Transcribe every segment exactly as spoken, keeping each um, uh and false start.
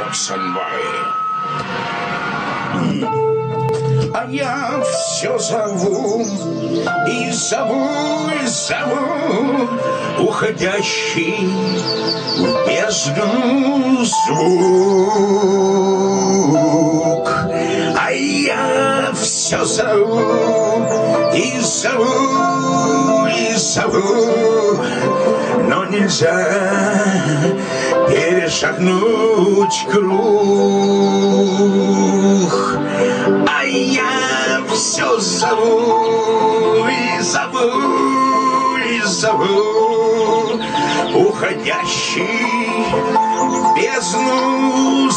Somebody. А я все зову и зову, и зову уходящий в бездну звук. А я все зову и зову, и зову, но нельзя перешагнуть круг. А я все зову и зову, и зову уходящий в бездну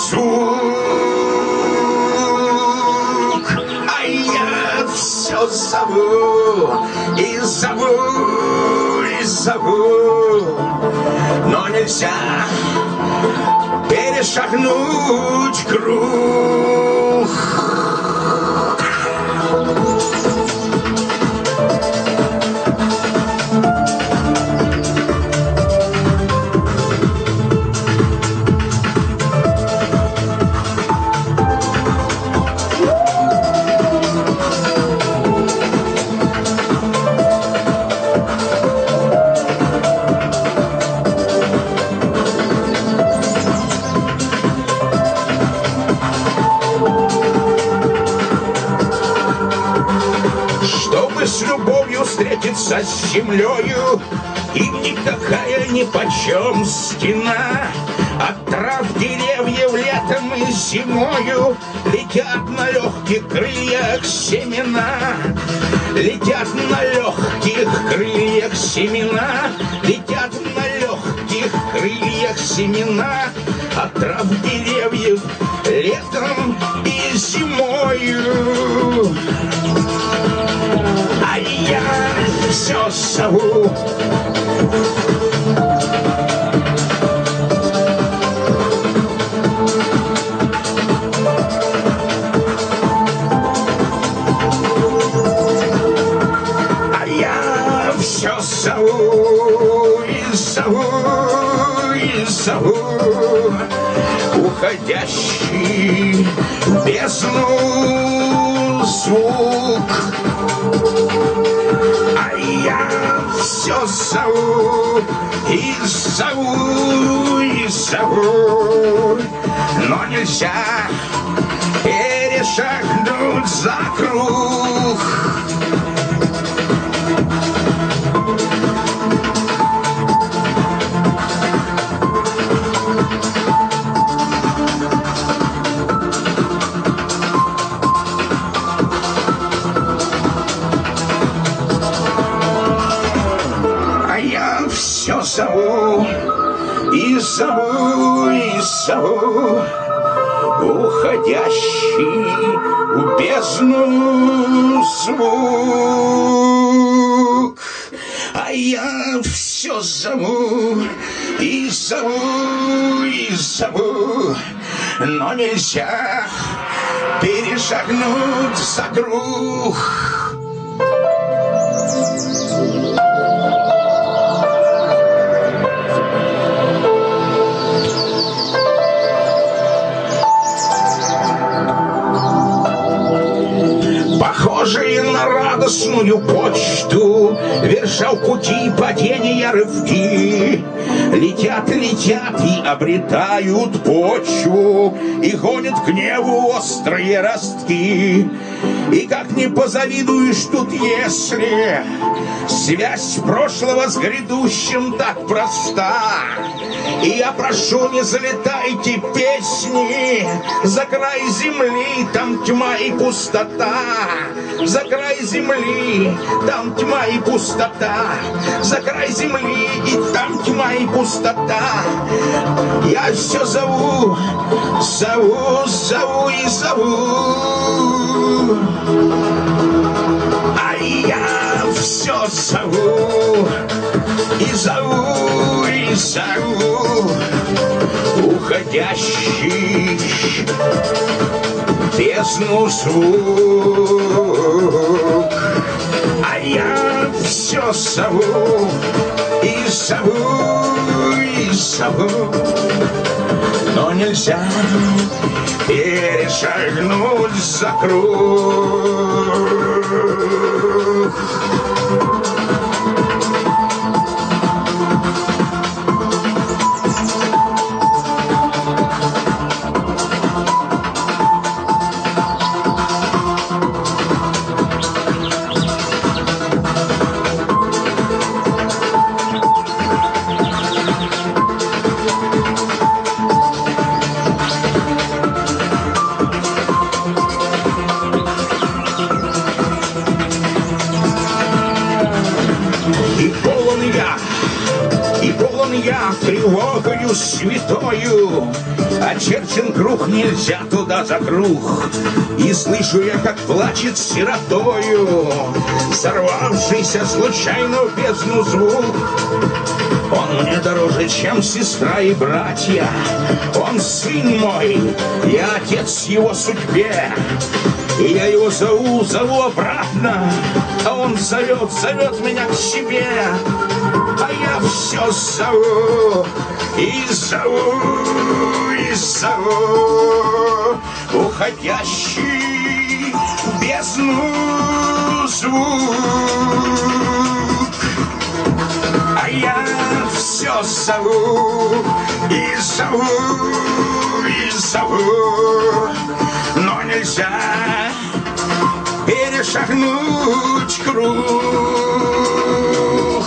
звук. А я все зову и зову, и зову, но нельзя перешагнуть круг. С любовью встретиться с землею, им никакая нипочем стена. От трав деревьев летом и зимою летят на легких крыльях семена. Летят на легких крыльях семена, летят на легких крыльях семена. От трав деревьев летом и зимою. А я все зову А я все зову и зову, и зову уходящий в бездну звук. А я все зову и зову, и зову, но нельзя перешагнуть за круг. Все зову и зову, и зову уходящий в бездну звук. А я все зову и зову, и зову, но нельзя перешагнуть за круг. Похожие на радостную почту, верша в пути падения рывки, летят, летят и обретают почву, и гонят к небу острые ростки. И как не позавидуешь тут, если связь прошлого с грядущим так проста. И я прошу, не залетайте песни за край земли, там тьма и пустота. За край земли, там тьма и пустота. За край земли, и там тьма и пустота. Я все зову, зову, зову и зову. А я все зову и зову, и зову уходящий в бездну звук. А я все зову и зову, и зову, но нельзя перешагнуть за круг. И полон я, и полон я тревогою святою. Очерчен круг, нельзя туда за круг. И слышу я, как плачет сиротою сорвавшийся случайно в бездну звук. Он мне дороже, чем сестра и братья. Он сын мой, я отец его судьбе. И я его зову, зову обратно, а он зовет, зовет меня к себе. А я все зову, и зову, и зову уходящий в бездну звук. А я все зову, и зову, и зову, но нельзя перешагнуть круг.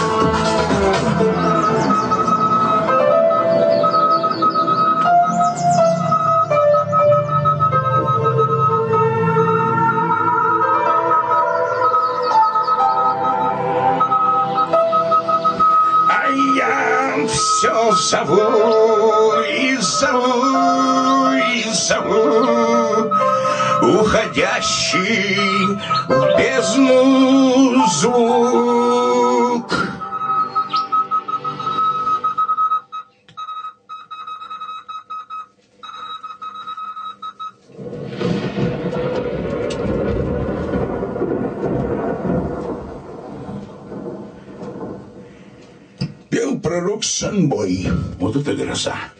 А я все зову, и зову, и зову уходящий в бездну звук. Пел пророк Санбой. Вот это гроза.